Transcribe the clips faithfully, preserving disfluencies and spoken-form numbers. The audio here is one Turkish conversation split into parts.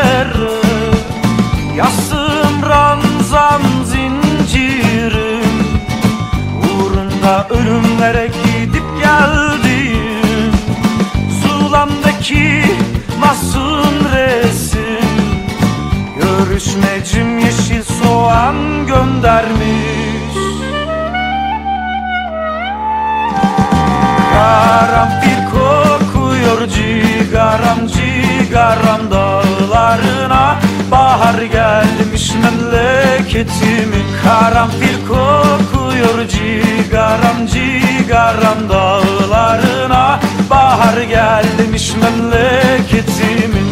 pencere, yasım ranzam zincirim, uğrunda ölümlere gidip geldim. Zulamdaki masum resim, görüşmecim yeşil soğan göndermiş. Karanfil kokuyor cigaram cigaram dağlarına, bahar gelmiş memleketimin. Karanfil kokuyor cigaram cigaram dağlarına, bahar gelmiş memleketimin.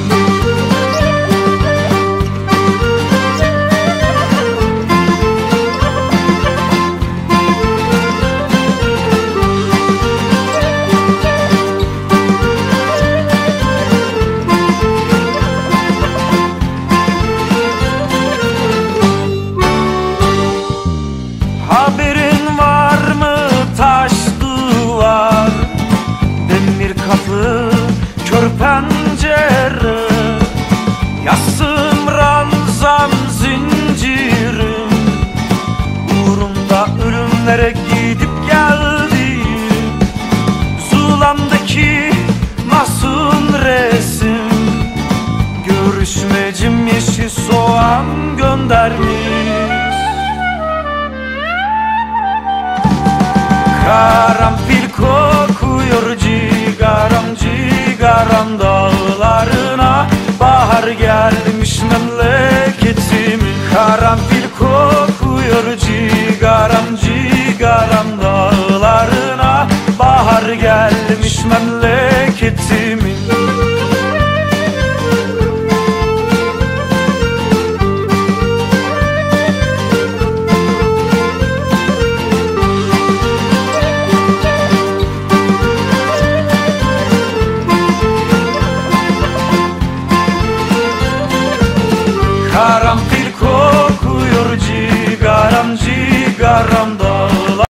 Haberin var mı taş duvar, demir kapı, kör pencere, yasım ranzam zincirim, uğrunda ölümlere gidip geldim. Zulamdaki masum resim, görüşmecim yeşil soğan göndermiş. Karanfil kokuyor cigaram cigaram dağlarına, bahar gelmiş memleketimin. Karanfil kokuyor cigaram cigaram dağlarına, bahar gelmiş memleketimin.